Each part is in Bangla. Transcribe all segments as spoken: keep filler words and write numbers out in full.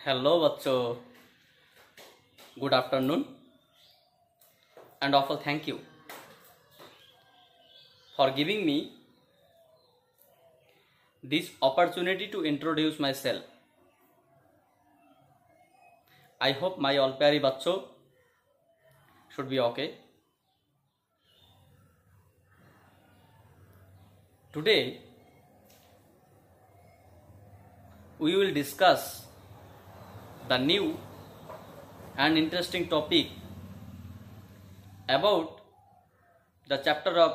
Hello बच्चों, good afternoon and awful thank you for giving me this opportunity to introduce myself. I hope my all प्यारी बच्चों should be okay. Today we will discuss the new and interesting topic about the chapter of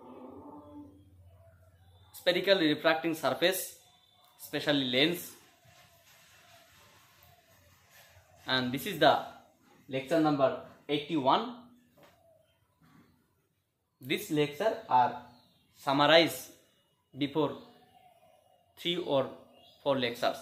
spherical refracting surface, especially lens, and this is the lecture number eighty-one. This lecture are summarized before three or four lectures.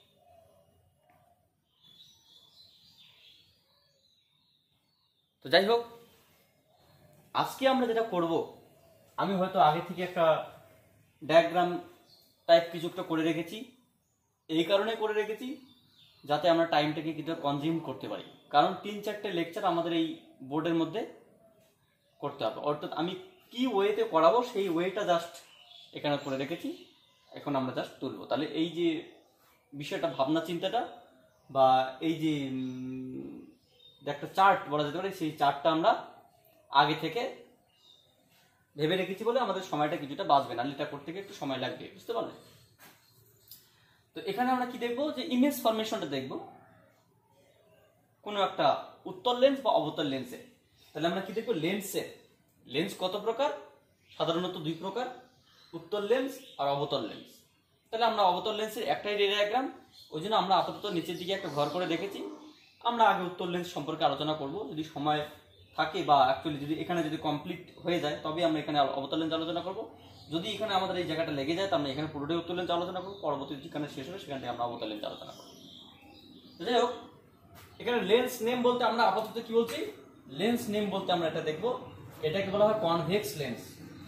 তো যাই হোক, আজকে আমরা যেটা করব, আমি হয়তো আগে থেকে একটা ডায়াগ্রাম টাইপ কিছু একটা করে রেখেছি। এই কারণে করে রেখেছি যাতে আমরা টাইমটাকে কিছুটা কনজিউম করতে পারি, কারণ তিন চারটে লেকচার আমাদের এই বোর্ডের মধ্যে করতে হবে। অর্থাৎ আমি কি ওয়েতে করাবো সেই ওয়েটা জাস্ট এখানে করে রেখেছি, এখন আমরা জাস্ট তুলবো। তাহলে এই যে বিষয়টা, ভাবনা চিন্তাটা বা এই যে একটা চার্ট বলা যেতে পারে, সেই চার্টটা আমরা আগে থেকে ভেবে রেখেছি বলে আমাদের সময়টা কিছুটা বাঁচবে, না এটা করতে গিয়ে একটু সময় লাগবে, বুঝতে পারলে? তো এখানে আমরা কি দেখবো, যে ইমেজ ফরমেশনটা দেখবো কোনো একটা উত্তল লেন্স বা অবতল লেন্সে। তাহলে আমরা কি দেখবো, লেন্সের লেন্স কত প্রকার? সাধারণত দুই প্রকার, উত্তল লেন্স আর অবতল লেন্স। তাহলে আমরা অবতল লেন্সের একটাই রে ডায়াগ্রাম, ওই জন্য আমরা আপাতত নিচের দিকে একটা ঘর করে দেখেছি। আমরা আগে উত্তল লেন্স সম্পর্কে আলোচনা করব, যদি সময় থাকে বা অ্যাকচুয়ালি যদি এখানে যদি কমপ্লিট হয়ে যায় তবে আমরা এখানে অবতল লেন্স আলোচনা করব। যদি এখানে আমাদের এই জায়গাটা লেগে যায় তো আমরা এখানে পুরোটাই উত্তল লেন্স আলোচনা করব, পরবর্তী যেখানে শেষ হবে সেখান থেকে আমরা অবতল লেন্স আলোচনা করব। যাই হোক, এখানে লেন্স নেম বলতে আমরা আপাতত কি বলছি, লেন্স নেম বলতে আমরা এটা দেখব, এটাকে বলা হয় কনভেক্স লেন্স।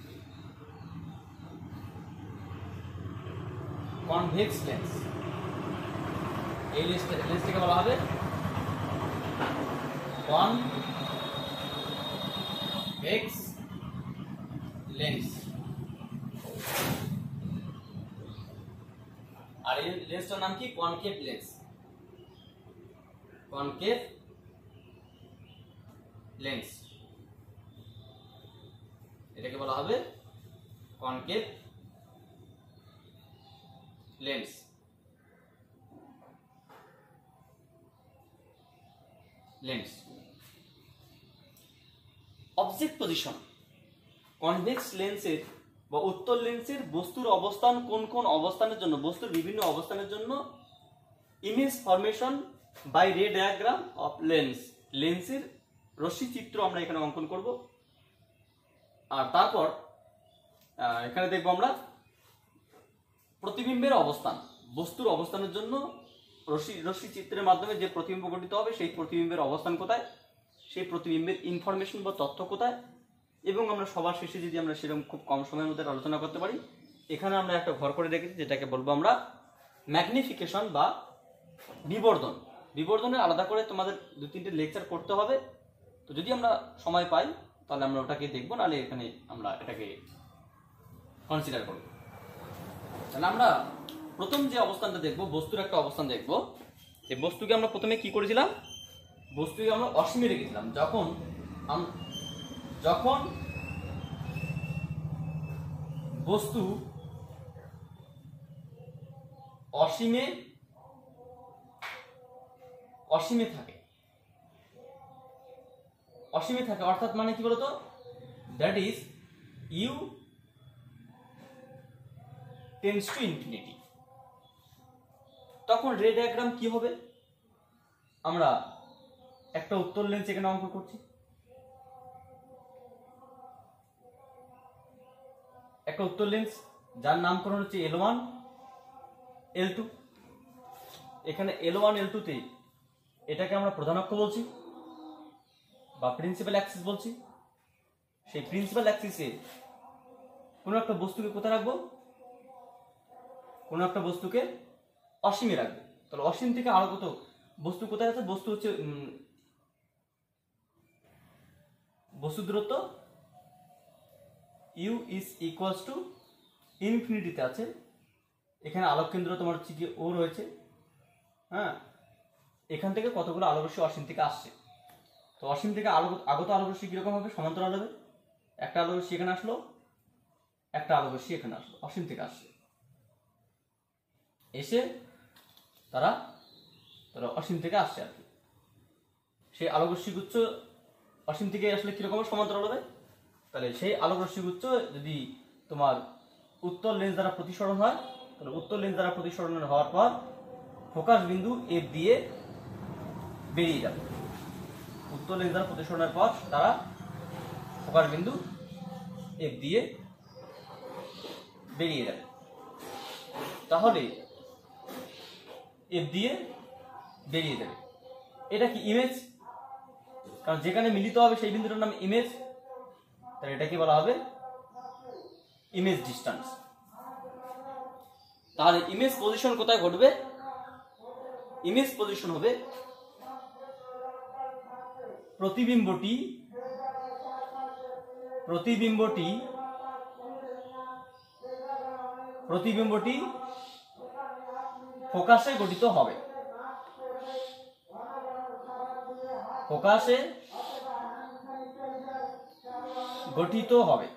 কনভেক্স লেন্স, এই লেন্সটাকে বলা হবে কনভেক্স লেন্স। আর এই লেন্সটার নাম কি, কনকেভ লেন্স। কনকেভ লেন্স, এটাকে বলা হবে concave lens. Lens object position, convex লেন্সের বা উত্তল লেন্সের বস্তুর অবস্থান কোন কোন অবস্থানের জন্য, বস্তুর বিভিন্ন অবস্থানের জন্য image formation by ray diagram of lens, লেন্সের রশ্মি চিত্র আমরা এখানে অঙ্কন করব। আর তারপর এখানে দেখবো আমরা প্রতিবিম্বের অবস্থান, বস্তুর অবস্থানের জন্য রশ্মি রশ্মি চিত্রের মাধ্যমে যে প্রতিবিম্ব গঠিত হবে সেই প্রতিবিম্বের অবস্থান কোথায়, সেই প্রতিবিম্বের ইনফরমেশন বা তথ্য কোথায়, এবং আমরা সবার শেষে যদি আমরা সেরকম খুব কম সময়ের মধ্যে আলোচনা করতে পারি, এখানে আমরা একটা ঘর করে রেখেছি যেটাকে বলবো আমরা ম্যাগনিফিকেশন বা বিবর্ধন। বিবর্ধনের আলাদা করে তোমাদের দু তিনটে লেকচার করতে হবে, তো যদি আমরা সময় পাই তাহলে আমরা ওটাকে দেখবো, নাহলে এখানে আমরা এটাকে কনসিডার করব। তাহলে আমরা প্রথম যে অবস্থানটা দেখবো, বস্তুর একটা অবস্থান দেখবো। এই বস্তুকে আমরা প্রথমে কি করেছিলাম, বস্তুকে আমরা অসীমে রেখেছিলাম। যখন যখন বস্তু অসীমে অসীমে থাকে, অসীমে থাকে অর্থাৎ মানে কি বলতো, that is u tends to infinity. তখন রে ডায়াগ্রাম কি হবে, আমরা একটা উত্তল লেন্স এখানে অঙ্কন করছি, একটা উত্তল লেন্স যার নামকরণ হচ্ছে এল ওয়ান এল টু। এখানে এল ওয়ান এল টু তে এটাকে আমরা প্রধান অক্ষ বলছি বা প্রিন্সিপাল অ্যাক্সিস বলছি। সেই প্রিন্সিপাল অ্যাক্সিসে কোনো একটা বস্তুকে কোথায় রাখবো, কোনো একটা বস্তুকে অসীমে রাখবো। তাহলে অসীম থেকে আরো কত বস্তু কোথায় আছে, বস্তু হচ্ছে বস্তু দূরত্ব ইউ ইজ ইকুয়ালস টু ইনফিনিটিতে আছে। এখানে আলোক কেন্দ্র তোমার হচ্ছে কি ও রয়েছে, হ্যাঁ, এখান থেকে কতগুলো আলোকরশ্মি অসীম থেকে আসছে। তো অসীম থেকে আলো আগত আলোকরশ্মি কিরকম হবে, সমান্তরাল হবে। একটা আলোকরশ্মি এখানে আসলো, একটা আলোকরশ্মি এখানে আসলো, অসীম থেকে আসছে, এসে তারা তারা অসীম থেকে আসছে আর কি। সেই আলোকরশ্মি গুচ্ছ অসীম থেকে আসলে কিরকম সমান্তরাল হবে, তাহলে সেই আলোকরশ্মি গুচ্ছ যদি তোমার উত্তর লেন্স দ্বারা প্রতিসরণ হয়, তাহলে উত্তর লেন্স দ্বারা প্রতিসরণ হওয়ার পর ফোকাস বিন্দু এফ দিয়ে বেরিয়ে যাবে। উত্তর লেন্স দ্বারা প্রতিসরণের পর তারা ফোকাস বিন্দু এফ দিয়ে বেরিয়ে যাবে। তাহলে এফ দিয়ে বেরিয়ে যাবে, এটা কি ইমেজ, কারণ যেখানে মিলিত হবে সেই বিন্দুটার নাম ইমেজ, তাহলে এটা কি বলা হবে, ইমেজ ডিস্টেন্স। তাহলে ইমেজ পজিশন কোথায় ঘটবে, ইমেজ পজিশন হবে প্রতিবিম্বটি প্রতিবিম্বটি প্রতিবিম্বটি ফোকাসে গঠিত হবে, ফোকাসে গঠিত হবে।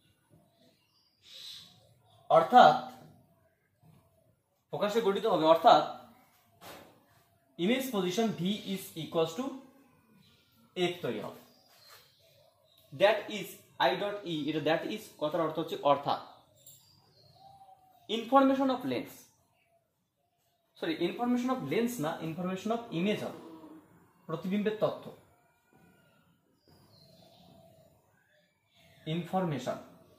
অর্থাৎ ফোকাসে গঠিত হবে অর্থাৎ image position v is equals to f তৈরি হবে। That is i dot e, এটা দ্যাট ইজ কথার অর্থ হচ্ছে অর্থাৎ information of lens, sorry information of lens না, ইনফরমেশন অফ ইমেজ হবে, প্রতিবিম্বের তথ্য, ইনফরমেশন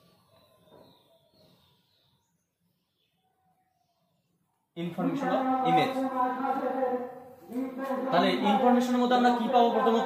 ইনফরমেশন অফ ইমেজ। তাহলে ইনফরমেশনের মধ্যে আমরা কি পাবো, প্রথমত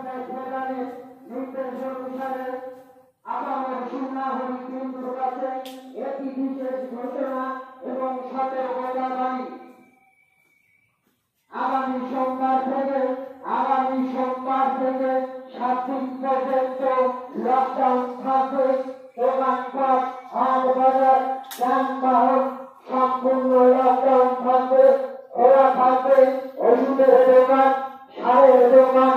আগামী সোমবার থেকে আগামী সোমবার থেকে সাত দিন পর্যন্ত লকডাউন থাকবে। দোকানপাট, হাট বাজার, যানবাহন সম্পূর্ণ লকডাউন থাকবে। খোলা থাকবে ওষুধের দোকান, সারের দোকান,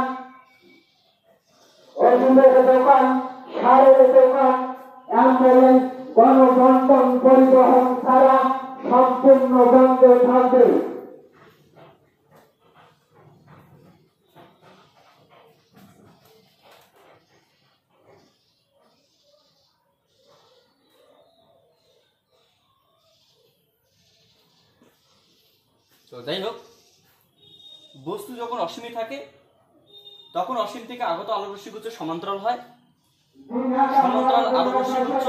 ওষুধের দোকান, সারের দোকান, অ্যাম্বুলেন্স, গণবন্টন পরিবহন ছাড়া সম্পূর্ণ বন্ধ থাকবে। তো যাই হোক, বস্তু যখন অসীমে থাকে তখন অসীম থেকে আগত আলোকরশ্মি গুচ্ছ সমান্তরাল হয়। সমান্তরাল আলোকরশ্মি গুচ্ছ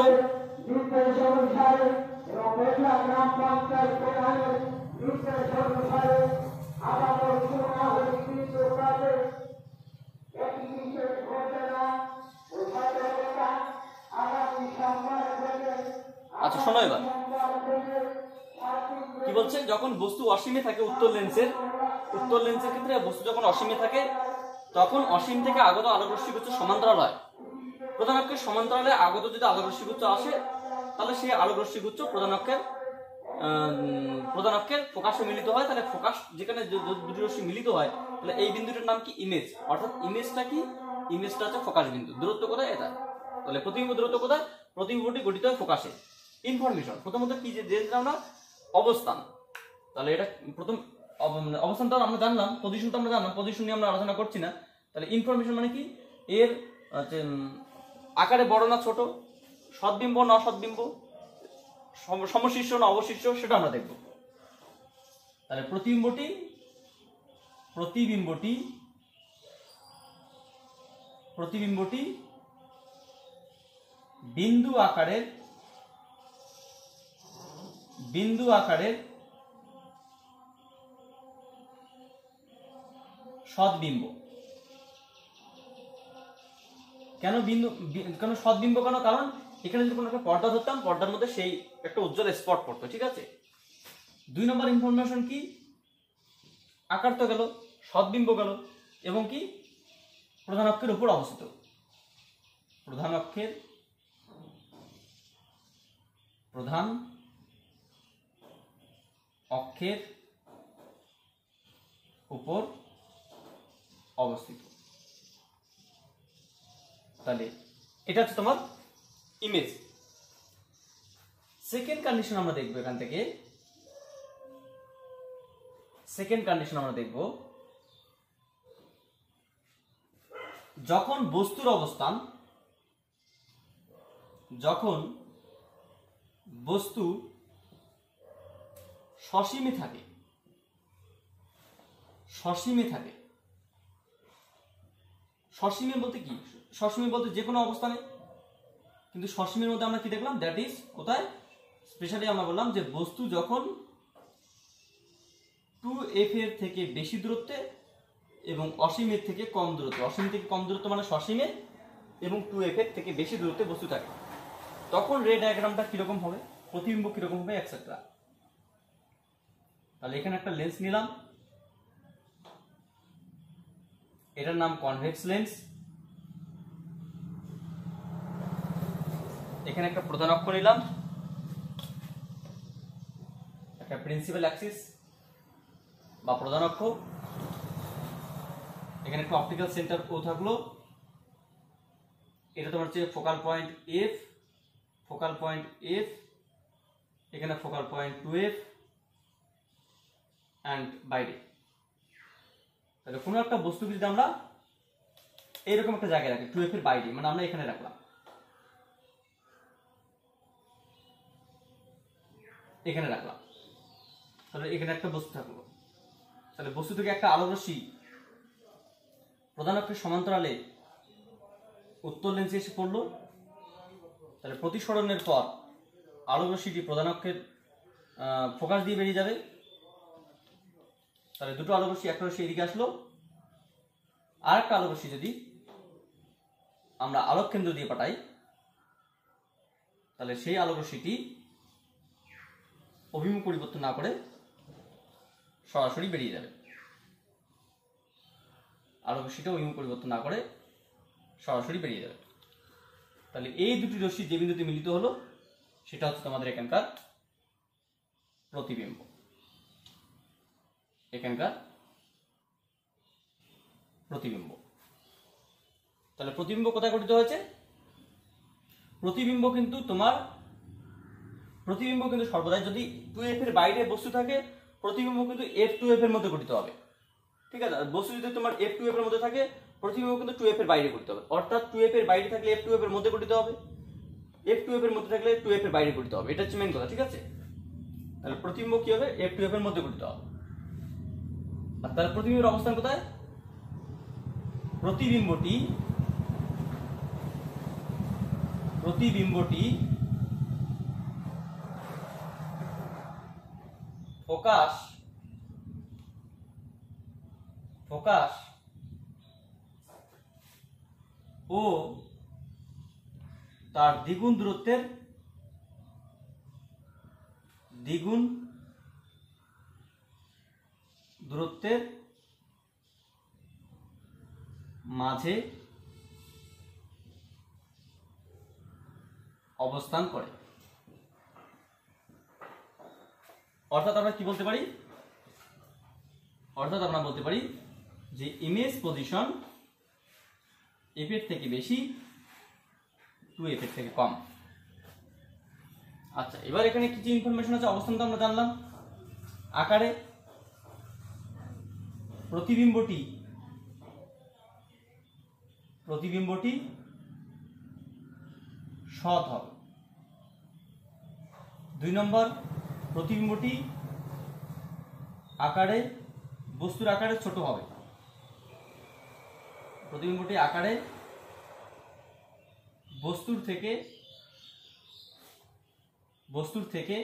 আচ্ছা শোনো এবার কি বলছে, যখন বস্তু অসীমে থাকে উত্তর লেন্সের উত্তর লেন্সের ক্ষেত্রে বস্তু যখন অসীমে থাকে তখন অসীম থেকে আগত আলোকরশ্মি গুচ্ছ সমান্তরাল হয়। প্রধান অক্ষের সমান্তরালে আগত যদি আলোকরশ্মি গুচ্ছ আসে তাহলে সেই আলোকরশ্মি গুচ্ছ প্রধান অক্ষের প্রধান অক্ষের ফোকাসে মিলিত হয়। তাহলে ফোকাস যেখানে দুটি রশ্মি মিলিত হয় তাহলে এই বিন্দুটির নাম কি, ইমেজ। অর্থাৎ ইমেজটা কি, ইমেজটা হচ্ছে ফোকাস বিন্দু। দূরত্ব কোথায়, এটা। তাহলে প্রতিবিম্ব দূরত্ব কোথায়, প্রতিবিম্বটি গঠিত হয় ফোকাসে। ইনফরমেশন প্রথমত কি যে আমরা অবস্থান, তাহলে এটা প্রথম অবস্থানটা আমরা জানলাম, পজিশনটা আমরা জানলাম, পজিশন নিয়ে আমরা আলোচনা করছি না। তাহলে ইনফরমেশন মানে কি, এর আকারে বড় না ছোট, সদ্বিম্ব না অসদ্বিম্ব, সমশীর্ষ না অবশীর্ষ, সেটা আমরা দেখব। তাহলে প্রতিবিম্বটি প্রতিবিম্বটি প্রতিবিম্বটি বিন্দু আকারের বিন্দু আকারের সদ্বিম্ব। কেন বিন্দু কেন সদ্বিম্ব কেন, কারণ এখানে যদি কোনো একটা পর্দা ধরতাম, পর্দার মধ্যে সেই একটা উজ্জ্বল স্পট পড়তো, ঠিক আছে। দুই নম্বর ইনফরমেশন কি, আকার তো গেল, সদ্বিম্ব গেল, এবং কি প্রধান অক্ষের উপর অবস্থিত, প্রধান অক্ষের প্রধান অক্ষের উপর অবস্থিত। তাহলে এটা হচ্ছে তোমার ইমেজ। সেকেন্ড কন্ডিশন আমরা দেখবো এখান থেকে, সেকেন্ড কন্ডিশন আমরা দেখব যখন বস্তুর অবস্থান, যখন বস্তু সসীমে থাকে, সসীমে থাকে, সসীমে বলতে কি, সসীমে বলতে যে কোনো অবস্থানে, কিন্তু সসীমের মধ্যে আমরা কি দেখলাম, দ্যাট ইজ কোথায়, স্পেশালি আমরা বললাম যে বস্তু যখন টু এফ এর থেকে বেশি দূরত্বে এবং অসীমের থেকে কম দূরত্বে, অসীম থেকে কম দূরত্ব মানে সসীমে, এবং টু এফ এর থেকে বেশি দূরত্বে বস্তু থাকে, তখন রে ডায়াগ্রামটা কিরকম হবে, প্রতিবিম্ব কিরকম হবে, এটসেট্রা। তাহলে এখানে একটা লেন্স নিলাম, এটার নাম কনভেক্স লেন্স। এখানে একটা প্রধান অক্ষ নিলাম, একটা প্রিন্সিপাল অ্যাক্সিস বা প্রধান অক্ষ, এখানে একটা অপটিক্যাল সেন্টার ও থাকলো, এটা তোমার হচ্ছে focal point f, focal point f, এখানে focal point two f and বাইরে। তাহলে কোনো একটা বস্তুকে যদি আমরা এইরকম একটা জায়গায় রাখি, টু এফ এর বাইরে, মানে আমরা এখানে রাখলাম, এখানে রাখলাম, তাহলে এখানে একটা বস্তু থাকলো। তাহলে বস্তু থেকে একটা আলোক রশ্মি প্রধান অক্ষের সমান্তরালে উত্তর লেন্সে এসে পড়লো। তাহলে প্রতিসরণের পর আলোক রশ্মিটি প্রধান অক্ষের ফোকাস দিয়ে বেরিয়ে যাবে। তাহলে দুটো আলোক রশ্মি, একটা রশ্মি এদিকে আসলো, আর একটা আলোক রশ্মি যদি আমরা আলোক কেন্দ্র দিয়ে পাঠাই, তাহলে সেই আলোক রশ্মিটি অভিমুখ পরিবর্তন না করে সরাসরি বেরিয়ে যাবে, আলোক রশ্মিটা অভিমুখ পরিবর্তন না করে সরাসরি বেরিয়ে যাবে। তাহলে এই দুটি রশ্মি যে বিন্দুতে মিলিত হলো সেটা হচ্ছে তোমাদের এখানকার প্রতিবিম্ব, এখানকার প্রতিবিম্ব। তাহলে প্রতিবিম্ব কোথায় গঠিত হয়েছে, প্রতিবিম্ব কিন্তু তোমার প্রতিবিম্ব কিন্তু সর্বদাই যদি টু এফ এর বাইরে বস্তু থাকে, প্রতিবিম্ব কিন্তু এফ টু এফ এর মধ্যে গঠিত হবে, ঠিক আছে। বস্তু যদি তোমার এফ টু এফ এর মধ্যে থাকে, প্রতিবিম্ব কিন্তু টু এফ এর বাইরে গঠিত হবে, অর্থাৎ টু এফ এর বাইরে থাকলে এফ টু এফ এর মধ্যে গঠিত হবে, এফ টু এফ এর মধ্যে থাকলে টু এফ এর বাইরে গঠিত হবে, এটা হচ্ছে মেইন কথা, ঠিক আছে। তাহলে প্রতিবিম্ব কি হবে, এফ টু এফ এর মধ্যে গঠিত হবে। আর তাহলে প্রতিবিম্বের অবস্থান কোথায়, প্রতিবিম্বটি প্রতিবিম্বটি ফোকাস ফোকাস ও তার দ্বিগুণ দূরত্বের দ্বিগুণ দূরত্বের মাঝে অবস্থান করে। অর্থাৎ আমরা কি বলতে পারি, অর্থাৎ আমরা বলতে পারি যে ইমেজ পজিশন এফ এর থেকে বেশি, টু এফ এর থেকে কম। আচ্ছা, এবার এখানে কিছু ইনফরমেশন আছে, অবস্থান তো আমরা জানলাম। আকারে প্রতিবিম্বটি প্রতিবিম্বটি সৎ হবে। দুই নম্বর, প্রতিবিম্বটি আকারে বস্তুর আকারে ছোট হবে, প্রতিবিম্বটি আকারে বস্তুর থেকে বস্তুর থেকে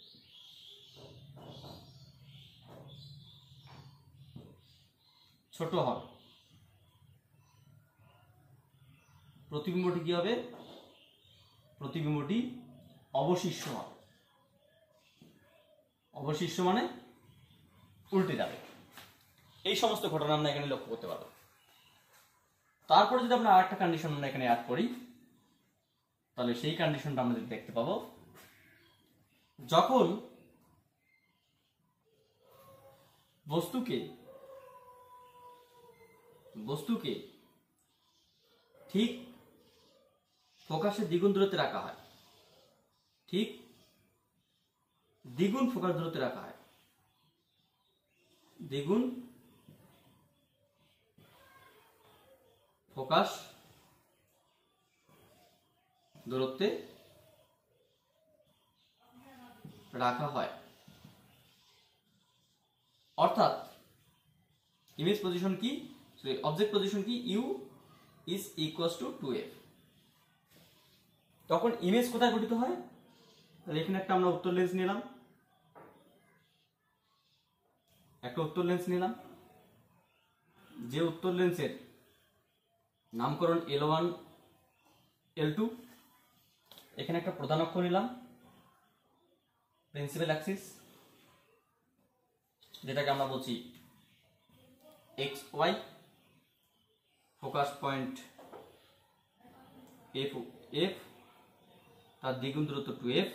ছোট হবে। প্রতিবিম্বটি কি হবে, প্রতিবিম্বটি অবশিষ্ট হবে, অবশিষ্ট মানে উল্টে যাবে। এই সমস্ত ঘটনা আমরা এখানে লক্ষ্য করতে পারবো। তারপরে যদি আমরা আরেকটা কন্ডিশন আমরা এখানে অ্যাড করি, তাহলে সেই কন্ডিশনটা আমরা দেখতে পাবো, যখন বস্তুকে বস্তুকে ঠিক ফোকাসের দ্বিগুণ দূরত্বে রাখা হয়, ঠিক দ্বিগুণ ফোকাস দূরত্বে রাখা হয়, দ্বিগুণ ফোকাস দূরত্বে রাখা হয়, অর্থাৎ ইমেজ পজিশন কি, সরি অবজেক্ট পজিশন কি, u is equal to two f. তখন ইমেজ কোথায় গঠিত হয়? তাহলে এখানে একটা আমরা উত্তর লেন্স নিলাম, একটা উত্তর লেন্স নিলাম, যে উত্তর লেন্সের নামকরণ এল ওয়ান এল টু, এখানে একটা প্রধান অক্ষ নিলাম প্রিন্সিপাল অ্যাক্সিস, যেটাকে আমরা বলছি x y, focus point f f, তার দ্বিগুণ দূরত্ব টু এফ,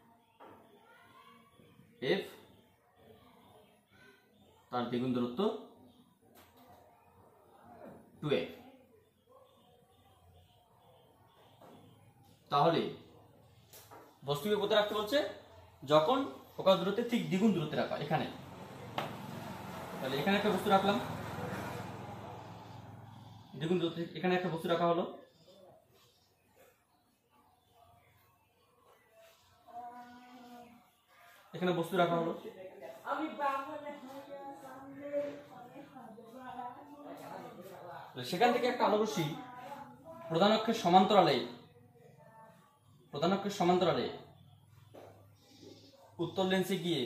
এফ তার দ্বিগুণ দূরত্ব টু এফ। তাহলে বস্তুকে কোথায় রাখতে বলছে? যখন ফোকাস দূরত্বের ঠিক দ্বিগুণ দূরত্বে রাখা, এখানে। তাহলে এখানে একটা বস্তু রাখলাম, দ্বিগুণ দূরত্বে এখানে একটা বস্তু রাখা হলো, এখানে বস্তু রাখা হলো, সেখান থেকে একটা আলোরশ্মি প্রধান অক্ষের সমান্তরালে প্রধান অক্ষের সমান্তরালে উত্তর লেন্সে গিয়ে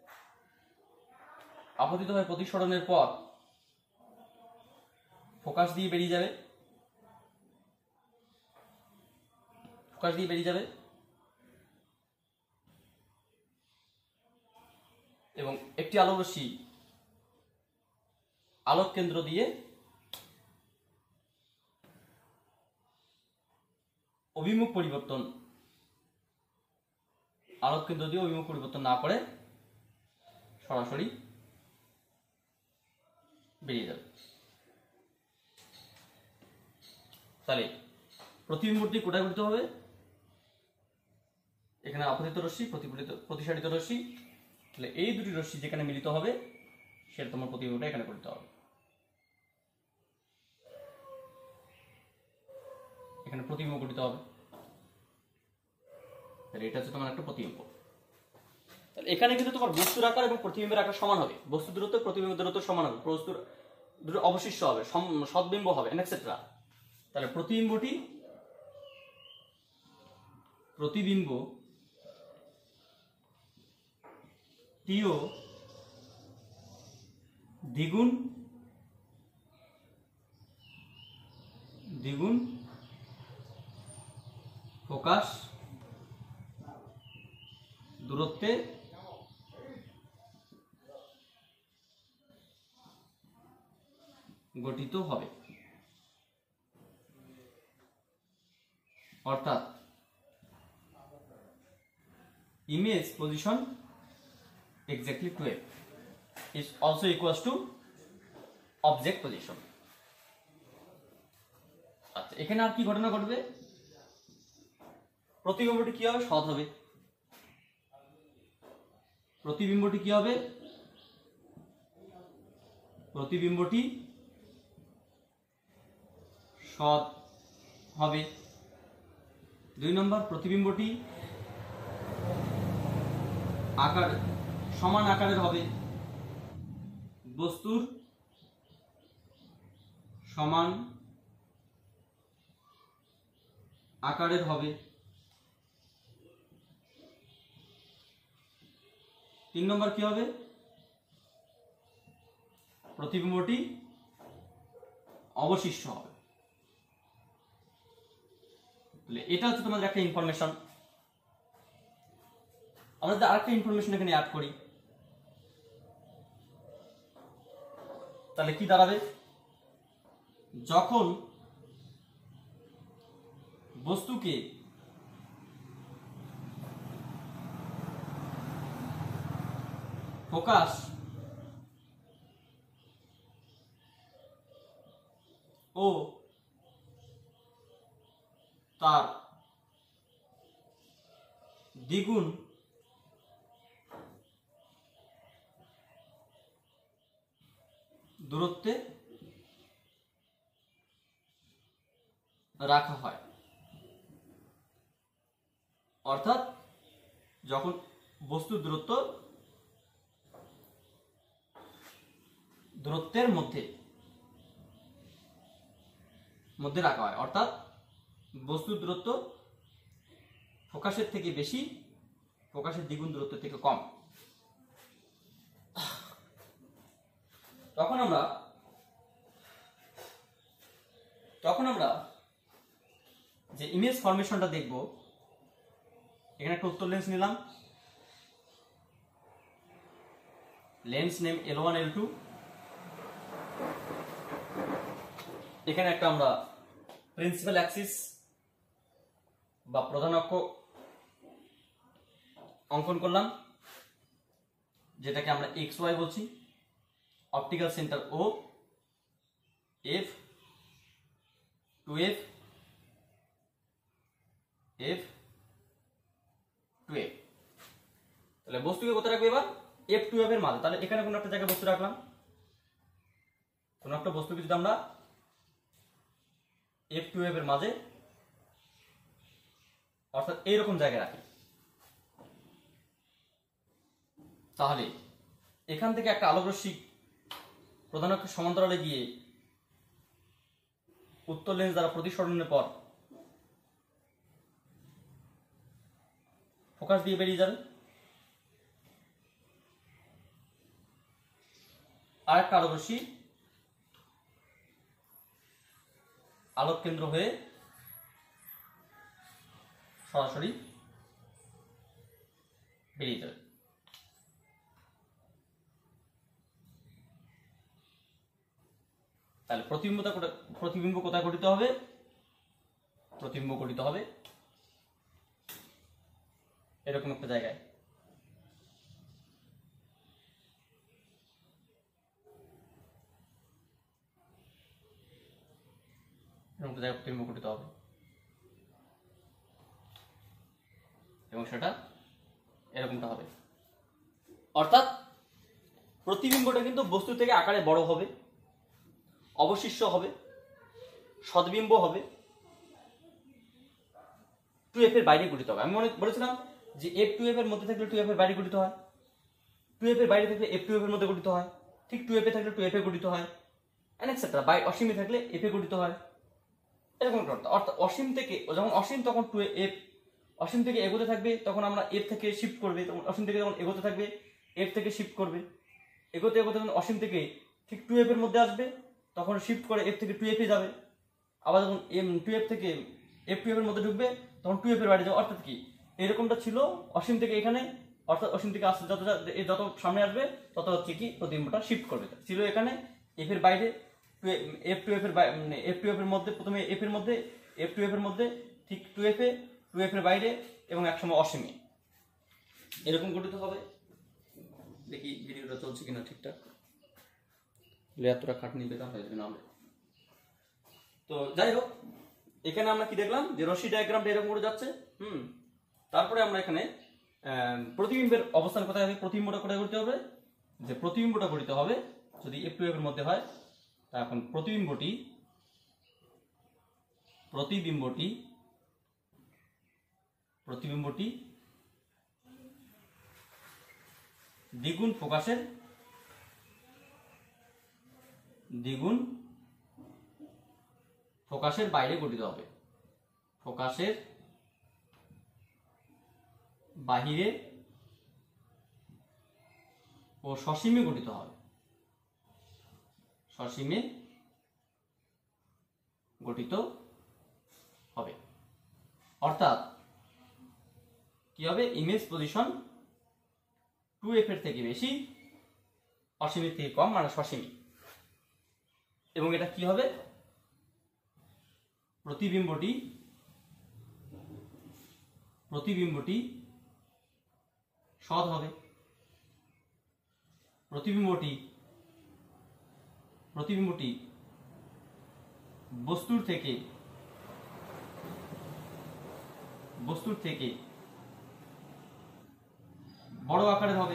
আপতিত হয়ে প্রতিসরণের পর ফোকাস দিয়ে বেরিয়ে যাবে, ফোকাস দিয়ে বেরিয়ে যাবে এবং একটি আলোরশ্মি আলোক কেন্দ্র দিয়ে অভিমুখ পরিবর্তন আলোক কেন্দ্র দিয়ে অভিমুখ পরিবর্তন না করে সরাসরি বেরিয়ে যাবে। তাহলে প্রতিবিম্বটি কোথায় গঠিত হবে? এখানে আপতিত রশ্মি, প্রতিফলিত প্রতিসারিত রশ্মি, তাহলে এই দুটি রশ্মি যেখানে মিলিত হবে সেটা তোমার প্রতিবিম্বটা এখানে গঠিত হবে। এখানে প্রতিবিম্ব গঠিত হবে, তাহলে এটা হচ্ছে তোমার একটা প্রতিবিম্ব। তাহলে এখানে কিন্তু তোমার বস্তুর আকার এবং প্রতিবিম্বের আকার সমান হবে, বস্তু দূরত্ব প্রতিবিম্ব দূরত্ব সমান হবে, বস্তুর দূরত্ব অবশিষ্ট হবে, সদ্বিম্ব হবে, এটসেট্রা। তাহলে প্রতিবিম্বটি প্রতিবিম্ব টিও দ্বিগুণ দ্বিগুণ ফোকাস দূরত্বে গঠিত হবে, অর্থাৎ image position exactly to f is also equals to object position। আচ্ছা, এখানে আর কি ঘটনা ঘটবে? প্রতিবিম্বটি কি হবে? সৎ হবে। প্রতিবিম্বটি কি হবে? প্রতিবিম্বটি সৎ হবে। দুই নম্বর, প্রতিবিম্বটি আকার সমান আকারের হবে, বস্তুর সমান আকারের হবে। তিন নম্বর কি হবে? প্রতিবিম্বটি অবশিষ্ট হবে। তাহলে এটা হচ্ছে তোমাদের একটা ইনফরমেশন। আমরা যদি আরেকটা ইনফরমেশন এখানে অ্যাড করি, তাহলে কি দাঁড়াবে, যখন বস্তুকে ফোকাস ও তার দ্বিগুণ দূরত্বে রাখা হয়, অর্থাৎ যখন বস্তুর দূরত্ব দূরত্বের মধ্যে মধ্যে রাখা হয়, অর্থাৎ বস্তুর দূরত্ব ফোকাসের থেকে বেশি, ফোকাসের দ্বিগুণ দূরত্বের থেকে কম। তখন আমরা তখন আমরা যে ইমেজ ফরমেশনটা দেখব, এখানে একটা উত্তর লেন্স নিলাম, lens name L one L two, এখানে একটা আমরা প্রিন্সিপাল অ্যাক্সিস বা প্রধান অক্ষ অঙ্কন করলাম, যেটাকে আমরা এক্স ওয়াই বলছি, optical centre O, f two f, f two f. তাহলে বস্তুকে কোথায় রাখবে এবার, এফ টু এফ এর মাঝে। তাহলে এখানে কোনো একটা জায়গায় বস্তু রাখলাম, কোনো একটা বস্তুকে যদি আমরা এফ টু এফ এর মাঝে, অর্থাৎ এইরকম জায়গায় রাখি, তাহলে এখান থেকে একটা আলোকরশ্মি প্রধান অক্ষের সমান্তরালে গিয়ে উত্তর লেন্স দ্বারা প্রতিসরণের পর ফোকাস দিয়ে বেরিয়ে যাবে, আর একটা আলোকরশ্মি আলোক কেন্দ্র হয়ে সরাসরি বেরিয়ে যাবে। তাহলে প্রতিবিম্বতা প্রতিবিম্ব কোথায় গঠিত হবে, প্রতিবিম্ব গঠিত হবে এরকম একটা জায়গায়। এরকম একটা জায়গায় প্রতিবিম্ব গঠিত হবে এবং সেটা এরকমটা হবে, অর্থাৎ প্রতিবিম্বটা কিন্তু বস্তু থেকে আকারে বড় হবে, অবশিষ্ট হবে, সদ্বিম্ব হবে, টু এফ এর বাইরে গঠিত হবে। আমি মনে বলেছিলাম যে এফ টু এফ এর মধ্যে থাকলে টু এফ এর বাইরে গঠিত হয়, টু এফ এর বাইরে থাকলে এফ টু এফ এর মধ্যে গঠিত হয়, ঠিক টু এফ এ থাকলে টু এফ এ গঠিত হয়, এন্ড এটসেট্রা। বাই অসীমে থাকলে এফ এ গঠিত হয়, এরকম একটা অর্থ। অর্থাৎ অসীম থেকে, যখন অসীম তখন টু এফ, অসীম থেকে এগোতে থাকবে তখন আমরা এফ থেকে শিফট করবে, তখন অসীম থেকে যখন এগোতে থাকবে এফ থেকে শিফট করবে, এগোতে এগোতে যখন অসীম থেকে ঠিক টু এফ এর মধ্যে আসবে তখন শিফট করে এফ থেকে টু এফ এ যাবে, আবার যখন এম টু এফ থেকে এফ টু এফ এর মধ্যে ঢুকবে তখন টু এফ এর বাইরে যাবে। অর্থাৎ কি এরকমটা ছিল অসীম থেকে এখানে, অর্থাৎ অসীম থেকে আসতে যত যত সামনে আসবে তত হচ্ছে কি প্রতিবিম্বটা শিফট করবে। ছিল এখানে এফ এর বাইরে, এফ টু এফ এর মানে এফ টু এফ এর মধ্যে, প্রথমে এফ এর মধ্যে, এফ টু এফ এর মধ্যে, ঠিক টু এফ এ, টু এফ এর বাইরে এবং একসময় অসীমে, এরকম গঠিত হবে। দেখি ভিডিওটা চলছে কিনা ঠিকঠাক, এতটা খাটনি বেকার হয়ে যাবে না আমরা। তো যাই হোক, এখানে আমরা কি দেখলাম যে রশ্মি ডায়াগ্রামটা এরকম করে যাচ্ছে। হুম তারপরে আমরা এখানে প্রতিবিম্বের অবস্থান কোথায় হবে, প্রতিবিম্বটা কোথায় গঠিত হবে, যে প্রতিবিম্বটা গঠিত হবে যদি এফ টু এফ এর মধ্যে হয়, এখন প্রতিবিম্বটি প্রতিবিম্বটি প্রতিবিম্বটি দ্বিগুণ ফোকাসের দ্বিগুণ ফোকাসের বাইরে গঠিত হবে, ফোকাসের বাহিরে ও সসীমে গঠিত হবে, সসীমে গঠিত হবে। অর্থাৎ কি হবে, ইমেজ পজিশন টু এফ এর থেকে বেশি, অসীমের থেকে কম, মানে সসীমে। এবং এটা কি হবে, প্রতিবিম্বটি প্রতিবিম্বটি সৎ হবে। প্রতিবিম্বটি প্রতিবিম্বটি বস্তুর থেকে বস্তুর থেকে বড় আকারের হবে,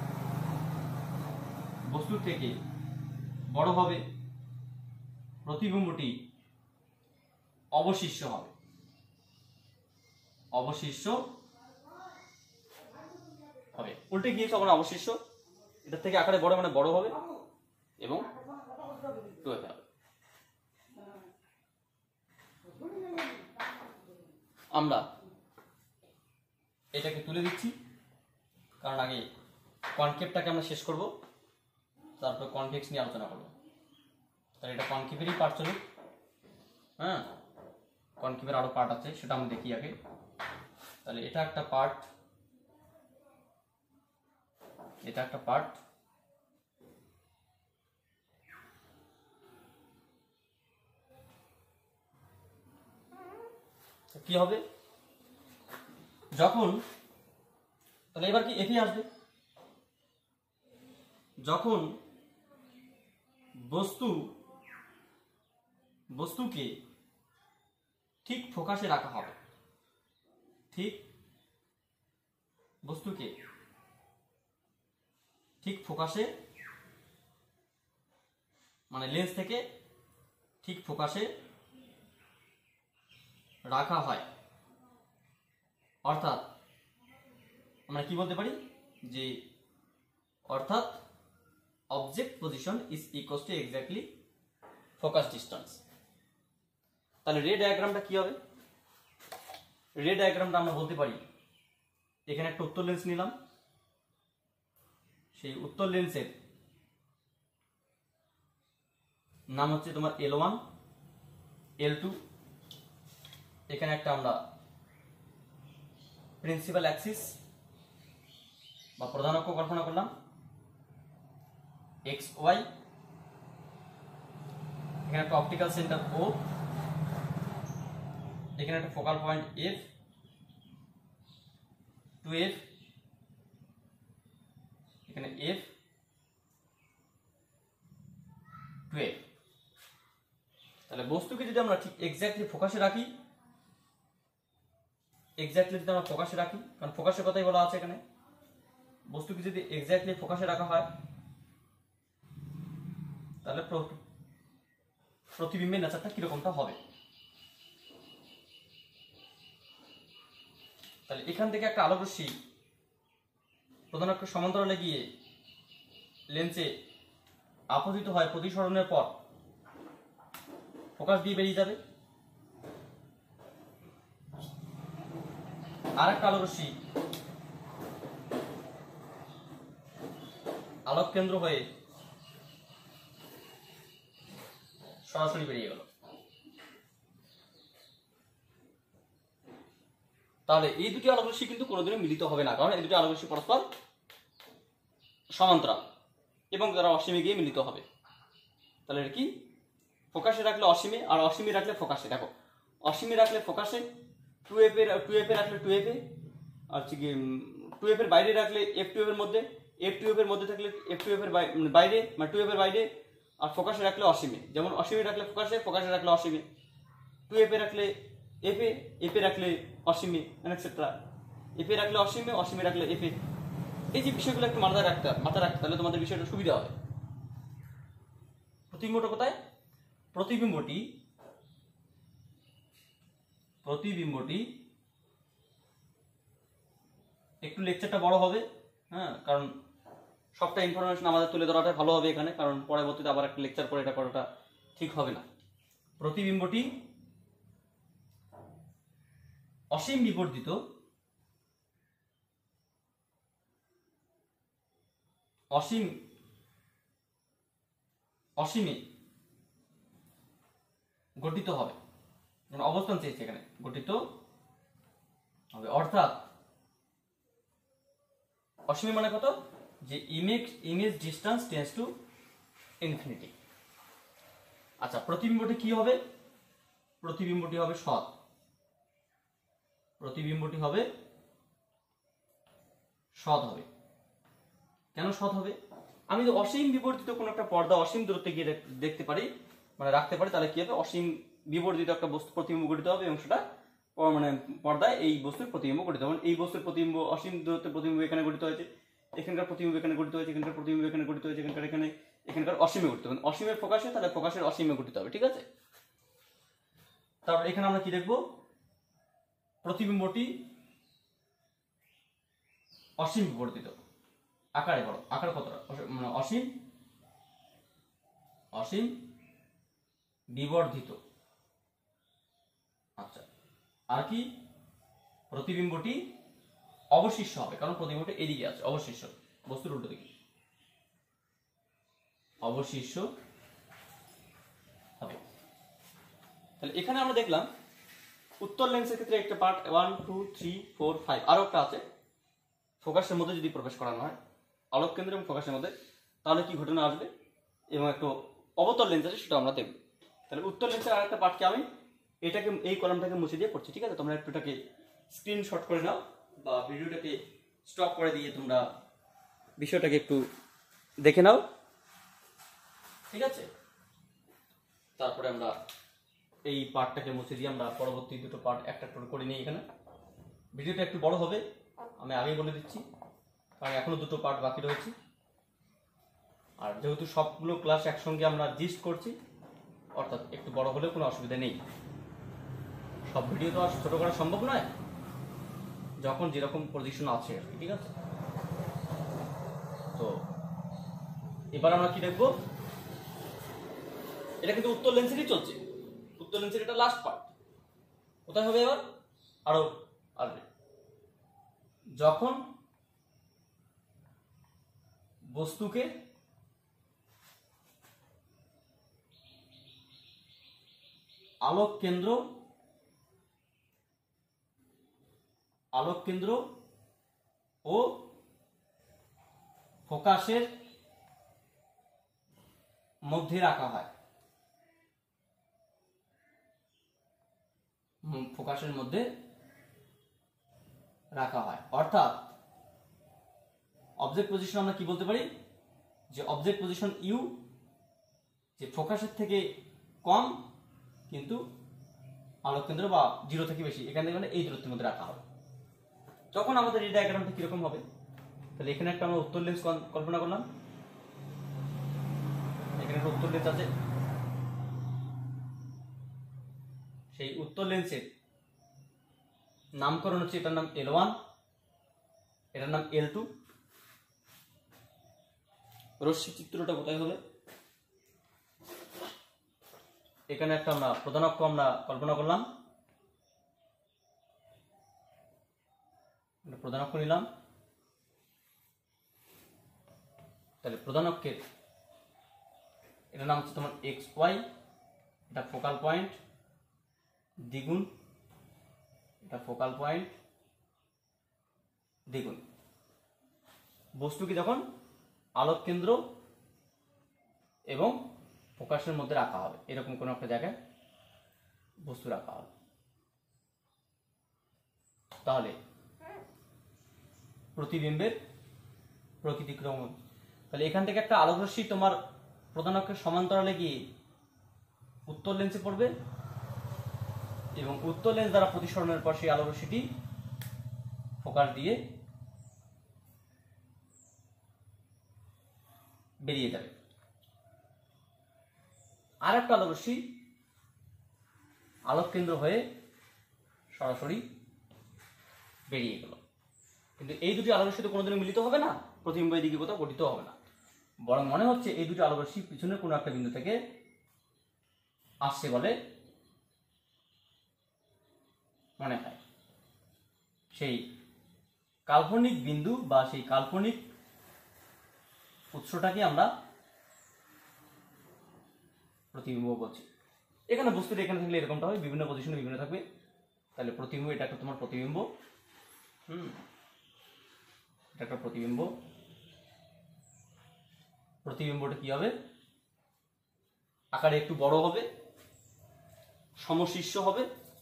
বস্তুর থেকে বড় হবে। প্রতিবিম্বটি অবশিষ্য হবে, অবশিষ্য হবে। উল্টে গিয়ে তখন অবশিষ্য, এটার থেকে আকারে বড় মানে বড় হবে এবং টু এফ হবে। আমরা এটাকে তুলে দিচ্ছি, কারণ আগে কনকেভটাকে আমরা শেষ করব, তারপর কনভেক্স নিয়ে আলোচনা করব। তাহলে এটা কনকেভেরই পার্ট চলুক। হ্যাঁ, কনকেভের আরো পার্ট আছে, সেটা আমি দেখি আগে। তাহলে এটা একটা পার্ট, এটা একটা পার্ট। কি হবে যখন, তাহলে এবার কি এফি আসবে, যখন বস্তু বস্তুকে ঠিক ফোকাসে রাখা হবে, ঠিক বস্তুকে ঠিক ফোকাসে মানে লেন্স থেকে ঠিক ফোকাসে রাখা হয়। অর্থাৎ আমরা কি বলতে পারি যে অর্থাৎ object position is equal to exactly focus distance. তাহলে রে ডায়াগ্রামটা কি হবে, রে ডায়াগ্রামটা আমরা বলতে পারি এখানে একটা উত্তর লেন্স নিলাম, সেই উত্তর লেন্সের নাম হচ্ছে তোমার এল ওয়ান এল টু। এখানে একটা আমরা প্রিন্সিপাল অ্যাক্সিস বা প্রধান অক্ষ কল্পনা করলাম, এক্স ওয়াই। এখানে একটা অপটিক্যাল সেন্টার ও, এখানে একটা focal point f, two f, এখানে এফ, টু এফ। তাহলে বস্তুকে যদি আমরা ঠিক এক্স্যাক্টলি ফোকাসে রাখি, এক্স্যাক্টলি যদি আমরা ফোকাসে রাখি, কারণ ফোকাসের কথাই বলা আছে এখানে, বস্তুকে যদি এক্স্যাক্টলি ফোকাসে রাখা হয় তাহলে প্রতিবিম্বের নেচারটা কিরকমটা হবে। তাহলে এখান থেকে একটা আলোকরশ্মি প্রধান অক্ষের সমান্তরালে গিয়ে লেন্সে আপতিত হয়, প্রতিসরণের পর ফোকাস দিয়ে বেরিয়ে যাবে। আর একটা আলোকরশ্মি আলোক কেন্দ্র হয়ে সরাসরি বেরিয়ে গেল। তাহলে এই দুটি আলোকরশ্মি কিন্তু কোনোদিনও মিলিত হবে না, কারণ এই দুটি আলোকরশ্মি পরস্পর সমান্তরাল এবং তারা অসীমে গিয়ে মিলিত হবে। তাহলে কি ফোকাসে রাখলে অসীমে, আর অসীমে রাখলে ফোকাসে। দেখো অসীমে রাখলে ফোকাসে, টু এফ এর টু এফ এ রাখলে টু এফ এ, আর টু এফ এর বাইরে রাখলে এফ টু এফ এর মধ্যে, এফ টু এফ এর মধ্যে থাকলে এফ টু এফ এর বাইরে, মানে টু এফ এর বাইরে। আর ফোকাসে রাখলে অসীমে, যেমন অসীমে রাখলে ফোকাসে, ফোকাসে রাখলে অসীমে, টু এফ এ রাখলে এফে, এফে রাখলে অসীমে, এটসেট্রা। এফে রাখলে অসীমে, অসীমে রাখলে এফে। এই যে বিষয়গুলো একটু মাথায় রাখতে মাথায় রাখতে তাহলে তোমাদের বিষয়টা সুবিধা হবে। প্রতিবিম্বটা কোথায়, প্রতিবিম্বটি প্রতিবিম্বটি একটু লেকচারটা বড় হবে, হ্যাঁ, কারণ সবটা ইনফরমেশন আমাদের তুলে ধরাটা ভালো হবে এখানে, কারণ পরবর্তীতে আবার একটা লেকচার করে এটা করাটা ঠিক হবে না। প্রতিবিম্বটি অসীম বিবর্ধিত অসীম অসীমে গঠিত হবে, অবস্থান চেয়েছে এখানে, গঠিত হবে। অর্থাৎ অসীমে মানে কত, যে image image distance tends to infinity. আচ্ছা, প্রতিবিম্বটি কি হবে? প্রতিবিম্বটি হবে সৎ। প্রতিবিম্বটি হবে সৎ হবে। কেন সৎ হবে? আমি যদি অসীম বিবর্ধিত কোনো একটা পর্দা অসীম দূরত্বে গিয়ে দেখতে পারি, মানে রাখতে পারি, তাহলে কি হবে? অসীম বিবর্ধিত একটা বস্তু প্রতিবিম্ব গঠিত হবে এবং সেটা মানে পর্দায় এই বস্তুর প্রতিবিম্ব গঠিত হবে। এই বস্তুর প্রতিবিম্ব অসীম দূরত্বের প্রতিবিম্ব এখানে গঠিত হয়েছে, এখানকার প্রতিবিম্ব এখানে গঠিত হয়েছে, এখানকার প্রতিবিম্ব এখানে গঠিত হয়েছে, এখানকার এখানে এখানকার অসীমে গঠিত হবে। অসীমের ফোকাসে, তাহলে ফোকাসের অসীমে গঠিত হবে। ঠিক আছে? তারপর এখানে আমরা কি দেখব? প্রতিবিম্বটি অসীম বিবর্ধিত আকারে বড়, আকার কতটা? মানে অসীম অসীম বিবর্ধিত। আচ্ছা, আর কি? প্রতিবিম্বটি অবশিষ্ট হবে, কারণ প্রতিবিম্বটি এদিকে আছে, অবশিষ্ট, বস্তুর উল্টো দিকে অবশিষ্ট হবে। তাহলে এখানে আমরা দেখলাম উত্তর লেন্সের ক্ষেত্রে একটা part one two three four five, আরো একটা আছে। ফোকাসের মধ্যে যদি প্রবেশ করানো হয়, আলোক কেন্দ্র এবং ফোকাসের মধ্যে, তাহলে কি ঘটনা আসবে এবং একটু অবতল লেন্স আছে, সেটা আমরা দেখব। তাহলে উত্তর লেন্সের আর একটা পার্টকে আমি এটাকে এই কলামটাকে মুছে দিয়ে পড়ছি। ঠিক আছে? তোমরা একটু এটাকে স্ক্রিনশট করে নাও বা ভিডিওটাকে স্টপ করে দিয়ে তোমরা বিষয়টাকে একটু দেখে নাও। ঠিক আছে? তারপরে আমরা এই পার্টটাকে মুছে দিয়ে আমরা পরবর্তী দুটো পার্ট একটা একটা করে নিই। এখানে ভিডিওটা একটু বড় হবে, আমি আগেই বলে দিচ্ছি, কারণ এখনো দুটো পার্ট বাকি রয়েছে। আর যেহেতু সবগুলো ক্লাস একসঙ্গে আমরা জিস্ট করছি, অর্থাৎ একটু বড় হলেও কোনো অসুবিধা নেই। সব ভিডিও তো আর ছোট করা সম্ভব নয়, যখন যেরকম পজিশন আছে আর কি। ঠিক আছে? তো এবার আমরা কি দেখবো? এটা কিন্তু উত্তর লেন্সেরই চলছে, উত্তর লেন্সের এটা লাস্ট পার্ট। কোথায় হবে এবার? আরো আসবে যখন বস্তুকে আলোক কেন্দ্র আলোক কেন্দ্র ও ফোকাসের মধ্যে রাখা হয়। ফোকাসের মধ্যে রাখা হয় অর্থাৎ অবজেক্ট পজিশন আমরা কি বলতে পারি? যে অবজেক্ট পজিশন ইউ যে ফোকাসের থেকে কম কিন্তু আলোক কেন্দ্র বা জিরো থেকে বেশি, এখান থেকে মানে এই দূরত্বের মধ্যে রাখা হবে। তখন আমাদের এই ডায়াগ্রামটা কিরকম হবে? তাহলে এখানে একটা আমরা উত্তর লেন্স কল্পনা করলাম, এখানে একটা উত্তর লেন্স আছে, সেই উত্তর লেন্সের নামকরণ হচ্ছে, এটার নাম এল ওয়ান, এটার নাম এল টু। রশ্মি চিত্রটা কোথায় হবে? এখানে একটা আমরা প্রধান অক্ষ আমরা কল্পনা করলাম, প্রধান অক্ষ নিলাম। তাহলে প্রধান অক্ষের এটার নাম হচ্ছে তোমার এক্স ওয়াই, এটা ফোকাল পয়েন্ট দ্বিগুণ, এটা ফোকাল পয়েন্ট দ্বিগুণ। বস্তুকে যখন আলোক কেন্দ্র এবং ফোকাসের মধ্যে রাখা হবে, এরকম কোনো একটা জায়গায় বস্তু রাখা হবে, তাহলে প্রতিবিম্বের প্রকৃতি ক্রম। তাহলে এখান থেকে একটা আলোক রশ্মি তোমার প্রধান অক্ষের সমান্তরালে গিয়ে উত্তর লেন্সে পড়বে এবং উত্তর লেন্স দ্বারা প্রতিসরণের পর সেই আলোক রশ্মিটি ফোকাস দিয়ে বেরিয়ে যাবে। আর একটা আলোক রশ্মি আলোক কেন্দ্র হয়ে সরাসরি বেরিয়ে গেল। কিন্তু এই দুটি আলোক রশ্মি তো কোনোদিনও মিলিত হবে না, প্রতিবিম্ব এদিকে কোথাও গঠিত হবে না, বরং মনে হচ্ছে এই দুটি আলোক রশ্মি পিছনের কোনো একটা বিন্দু থেকে আসছে বলে মনে হয়। সেই কাল্পনিক বিন্দু বা সেই কাল্পনিক উৎসটাকে আমরা প্রতিবিম্ব বলছি। এখানে বস্তুটা এখানে থাকলে এরকমটা হবে, বিভিন্ন পজিশনে বিভিন্ন থাকবে। তাহলে প্রতিবিম্ব, এটা একটা তোমার প্রতিবিম্ব, হুম এটা একটা প্রতিবিম্ব। প্রতিবিম্বটা কি হবে? আকারে একটু বড় হবে, সমশীর্ষ হবে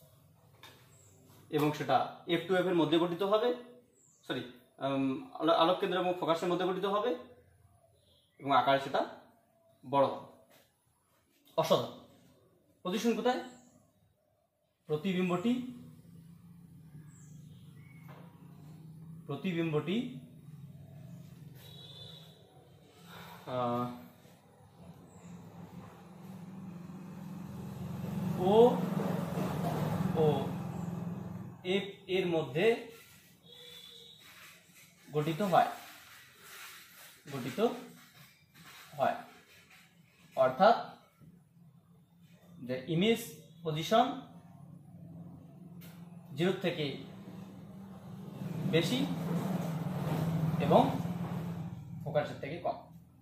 এবং সেটা এফ টু এফ এর মধ্যে গঠিত হবে, সরি আলোক কেন্দ্র এবং ফোকাসের মধ্যে গঠিত হবে এবং আকারে সেটা বড় হবে। অসাধারণ। পজিশন কোথায়? প্রতিবিম্বটি প্রতিবিম্বটি ও ও এফ এর মধ্যে গঠিত হয় গঠিত হয় অর্থাৎ the image position জিরো থেকে বেশি এবং ফোকাসের থেকে কম।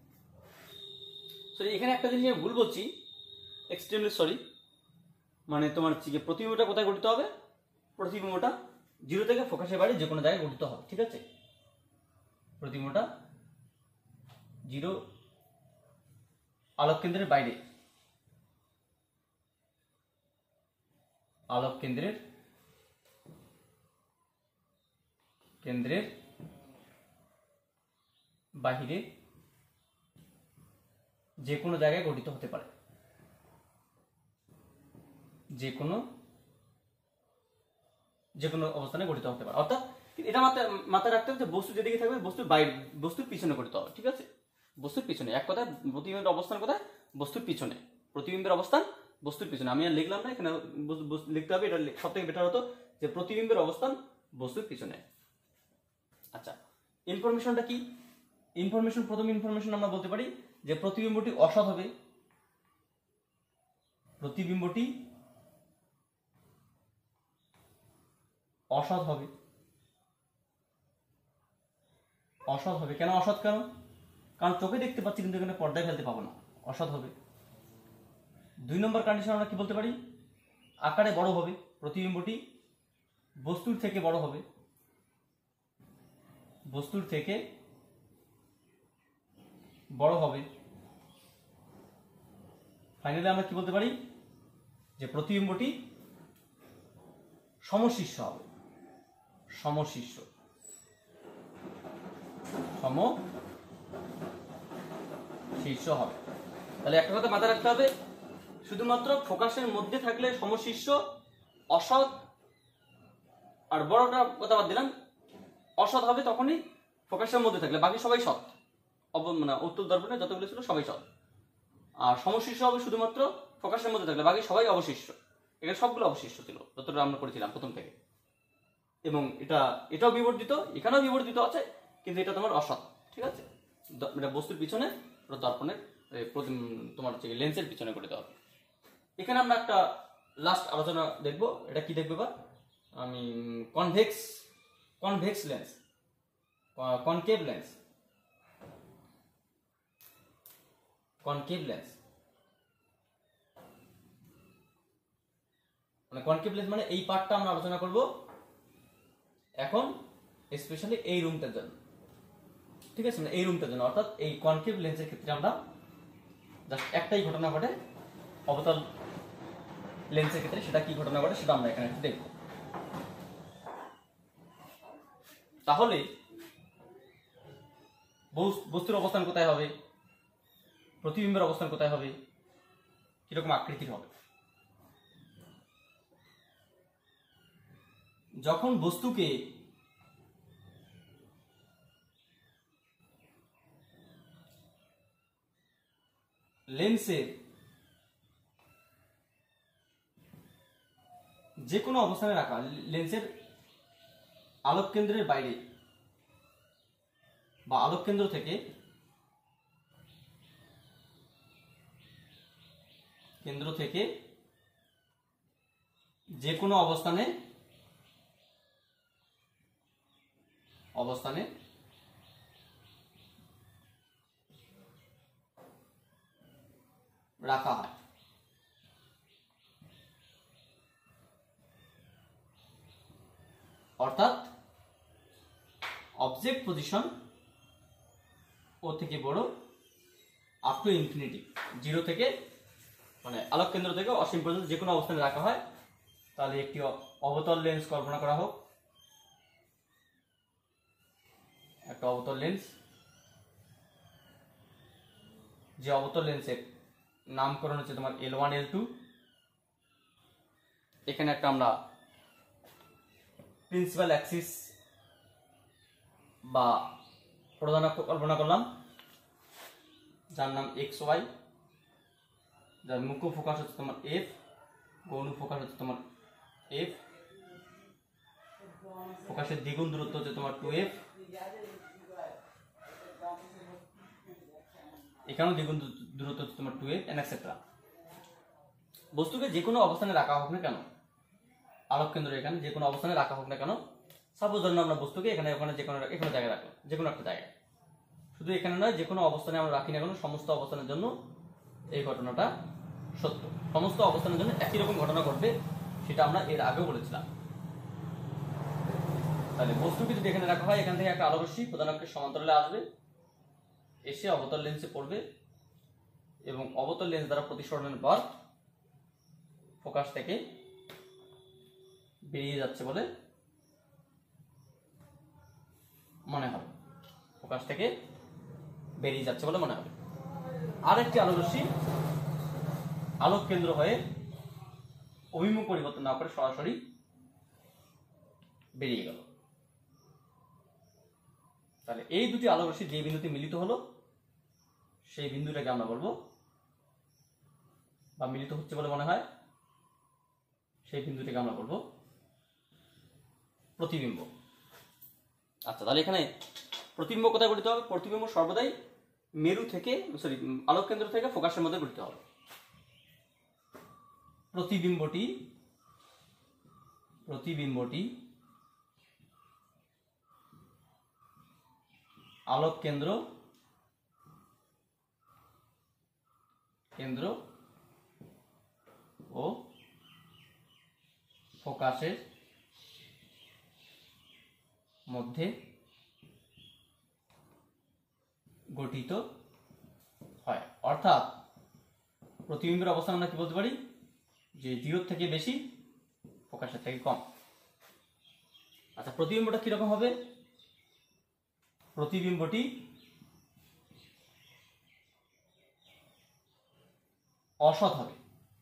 সরি, এখানে একটা জিনিস আমি ভুল বলছি, এক্সট্রিমলি সরি। মানে তোমার প্রতিবিম্বটা কোথায় গঠিত হবে? প্রতিবিম্বটা জিরো থেকে ফোকাসের বাইরে যে কোনো জায়গায় গঠিত হবে, ঠিক আছে? প্রতিবিম্বটা জিরো আলোক কেন্দ্রের বাইরে, আলোক কেন্দ্রের কেন্দ্রের বাহিরে যে কোনো জায়গায় গঠিত হতে পারে, যে কোনো যে কোনো অবস্থানে গঠিত হতে পারে। অর্থাৎ এটা মাথায় মাথায় রাখতে হবে যে বস্তু যেদিকে থাকবে বস্তুর বাইরে, বস্তুর পিছনে গঠিত হবে, ঠিক আছে? বস্তুর পিছনে, এক কথায় প্রতিবিম্বের অবস্থান কোথায়? বস্তুর পিছনে। প্রতিবিম্বের অবস্থান বস্তুর পিছনে। আমি আর লিখলাম না, এখানে লিখতে হবে, এটা সব থেকে বেটার হতো যে প্রতিবিম্বের অবস্থান বস্তুর পিছনে। আচ্ছা, ইনফরমেশনটা কি? ইনফরমেশন, প্রথম ইনফরমেশন আমরা বলতে পারি যে প্রতিবিম্বটি অসৎ হবে। প্রতিবিম্বটি অসৎ হবে। অসৎ হবে কেন? অসৎ কেন? কারণ চোখে দেখতে পাচ্ছি কিন্তু এখানে পর্দায় ফেলতে পাবো না, অসৎ হবে। দুই নম্বর কন্ডিশন আমরা কি বলতে পারি? আকারে বড় হবে। প্রতিবিম্বটি বস্তুর থেকে বড় হবে, বস্তুর থেকে বড় হবে। ফাইনালি আমরা কি বলতে পারি? যে প্রতিবিম্বটি সমশীর্ষ হবে। সমশীর্ষ সমশীর্ষ হবে। তাহলে একটা কথা মাথায় রাখতে হবে, শুধুমাত্র ফোকাসের মধ্যে থাকলে সমশীর্ষ, অসৎ আর বড়টা কথা বাদ দিলাম, অসৎ হবে তখনই ফোকাসের মধ্যে থাকলে, বাকি সবাই সৎ। মানে উত্তর দর্পণে যতগুলো ছিল সবাই সৎ। আর সমশীর্ষ হবে শুধুমাত্র ফোকাসের মধ্যে থাকলে, বাকি সবাই অবশিষ্ট। এখানে সবগুলো অবশিষ্ট ছিল যতটা আমরা করেছিলাম প্রথম থেকে। এবং এটা এটাও বিবর্ধিত, এখানেও বিবর্ধিত আছে, কিন্তু এটা তোমার অসৎ, ঠিক আছে? এটা বস্তুর পিছনে, দর্পণের তোমার হচ্ছে লেন্সের পিছনে গঠিত হবে। এখানে আমরা একটা লাস্ট আলোচনা দেখবো। এটা কি দেখবো? বা আমি convex convex lens, concave lens, concave lens মানে কনকেভ লেন্স মানে এই পার্টটা আমরা আলোচনা করব এখন, স্পেশালি এই রুমটার জন্য, ঠিক আছে? এই রুমটার জন্য, অর্থাৎ এই কনকেভ লেন্সের ক্ষেত্রে আমরা জাস্ট একটাই ঘটনা ঘটে, অবতল লেন্সের ক্ষেত্রে সেটা কি ঘটনা ঘটে সেটা আমরা এখানে একটু দেখব। তাহলে বস্তুর অবস্থান কোথায় হবে, প্রতিবিম্বের অবস্থান কোথায় হবে, কিরকম আকৃতির হবে? যখন বস্তুকে লেন্সের যে কোনো অবস্থানে রাখা, লেন্সের আলোক কেন্দ্রের বাইরে বা আলোক কেন্দ্র থেকে কেন্দ্র থেকে যে কোনো অবস্থানে অবস্থানে রাখা হয়, অর্থাৎ অবজেক্ট পজিশন ও থেকে বড় আপ টু ইনফিনিটি, জিরো থেকে মানে আলোক কেন্দ্র থেকে অসীম পর্যন্ত যে কোনো অবস্থানে রাখা হয়, তাহলে একটি অবতল লেন্স কল্পনা করা হোক। একটা অবতল লেন্স, যে অবতল লেন্সের নামকরণ হচ্ছে তোমার এল ওয়ান এল টু। এখানে একটা আমরা প্রিন্সিপাল অ্যাক্সিস বা প্রধান অক্ষ কল্পনা করলাম, যার নাম এক্স ওয়াই, যার মুখ্য ফোকাস হচ্ছে তোমার এফ, গৌণ ফোকাস হচ্ছে তোমার এফ, ফোকাসের দ্বিগুণ দূরত্ব হচ্ছে তোমার টু এফ, এখানেও দ্বিগুণ দূরত্ব হচ্ছে তোমার টু এফ, এন্ড এটসেট্রা। বস্তুকে যে কোনো অবস্থানে রাখা হোক না কেন, আলোক কেন্দ্র এখানে যে কোনো অবস্থানে রাখা হোক না কেন, সাপোজ ধরুন আমরা বস্তুকে এখানে ওখানে যে কোনো যে কোনো জায়গায় রাখলাম, যে কোনো একটা জায়গায়, শুধু এখানে নয়, যে কোনো অবস্থানে আমরা রাখি না কেন, সমস্ত অবস্থানের জন্য এই ঘটনাটা সত্য। সমস্ত অবস্থানের জন্য একই রকম ঘটনা ঘটবে, সেটা আমরা এর আগেও বলেছিলাম। তাহলে বস্তুকে যদি এখানে রাখা হয়, এখান থেকে একটা আলোকরশ্মি প্রধান অক্ষের সমান্তরালে আসবে, এসে অবতল লেন্সে পড়বে এবং অবতল লেন্স দ্বারা প্রতিসরণের পর ফোকাস থেকে বেরিয়ে যাচ্ছে বলে মনে হবে, ফোকাস থেকে বেরিয়ে যাচ্ছে বলে মনে হবে। আরেকটি আলোকরশ্মি আলোক কেন্দ্র হয়ে অভিমুখ পরিবর্তন না করে সরাসরি বেরিয়ে গেল। তাহলে এই দুটি আলোকরশ্মি যে বিন্দুতে মিলিত হলো, সেই বিন্দুটাকে আমরা বলবো, বা মিলিত হচ্ছে বলে মনে হয়, সেই বিন্দুটাকে আমরা বলবো প্রতিবিম্ব। আচ্ছা, তাহলে এখানে প্রতিবিম্ব কোথায় গঠিত হবে? প্রতিবিম্ব সর্বদাই মেরু থেকে সরি আলোক কেন্দ্র থেকে ফোকাসের মধ্যে গঠিত হবে। প্রতিবিম্বটি প্রতিবিম্বটি আলোক কেন্দ্র কেন্দ্র ও ফোকাসের মধ্যে গঠিত হয়। অর্থাৎ প্রতিবিম্বের অবস্থান আমরা কি বলতে পারি? যে জিরোর থেকে বেশি, ফোকাসের থেকে কম। আচ্ছা, প্রতিবিম্বটা কিরকম হবে? প্রতিবিম্বটি অসৎ হবে।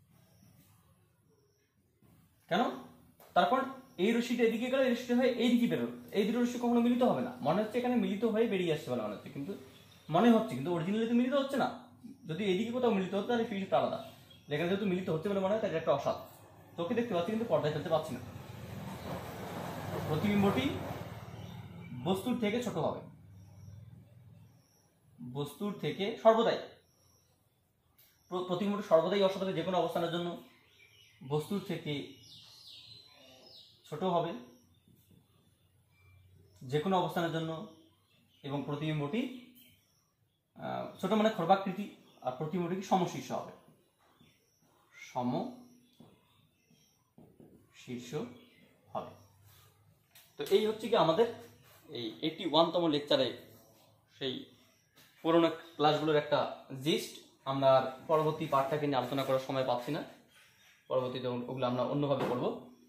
কেন? তারপর এই রশ্মিটা এদিকে গেলে এই রশ্মিটা হয়ে এইদিকে বেরোলো, এই দুটো রশ্মি কখনো মিলিত হবে না। মনে হচ্ছে এখানে মিলিত হয়ে বেরিয়ে আসছে বলে মনে হচ্ছে, কিন্তু মনে হচ্ছে কিন্তু অরিজিনালি তো মিলিত হচ্ছে না। যদি এদিকে কোথাও মিলিত হতো তাহলে ফিজিক্সটা আলাদা, যেখানে যেহেতু মিলিত হচ্ছে বলে মনে হয় তাই একটা অসৎ। তোকে দেখতে পাচ্ছি কিন্তু পর্দায় ফেলতে পাচ্ছি না। প্রতিবিম্বটি বস্তুর থেকে ছোট হবে, বস্তুর থেকে সর্বদাই প্রতিবিম্বটি সর্বদাই অসৎ হবে, যে কোনো অবস্থানের জন্য বস্তুর থেকে ছোট হবে যে কোনো অবস্থানের জন্য, এবং প্রতিবিম্বটি ছোট মানে খর্বাকৃতি, আর প্রতিবিম্বটি সমশীর্ষ হবে, সম শীর্ষ হবে। তো এই হচ্ছে কি আমাদের এই এইটটি ওয়ানতম লেকচারে সেই পুরোনো ক্লাসগুলোর একটা জিস্ট। আমরা আর পরবর্তী পাঠটাকে নিয়ে আলোচনা করার সময় পাচ্ছি না, পরবর্তীতে ওগুলো আমরা অন্যভাবে করব।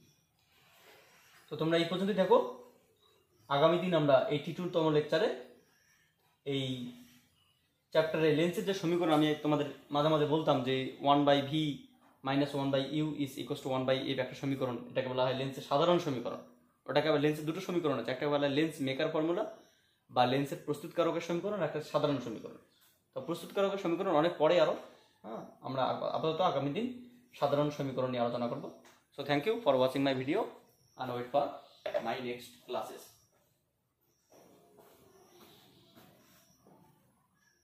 তো তোমরা এই পর্যন্ত দেখো, আগামী দিন আমরা এইটটি টুতম লেকচারে এই চ্যাপ্টারে লেন্সের যে সমীকরণ আমি তোমাদের মাঝে মাঝে বলতাম যে one by v minus one by u is equals to one by f একটা সমীকরণ, এটাকে বলা হয় লেন্সের সাধারণ সমীকরণ। ওটাকে আবার লেন্সের দুটো সমীকরণ আছে, একটা বলা হয় লেন্স মেকার ফর্মুলা বা লেন্সের প্রস্তুতকারকের সমীকরণ, একটা সাধারণ সমীকরণ। তো প্রস্তুতকারকের সমীকরণ অনেক পরে আরও, হ্যাঁ, আমরা আপাতত আগামী দিন সাধারণ সমীকরণ নিয়ে আলোচনা করব। So thank you for watching my video and wait for my next classes.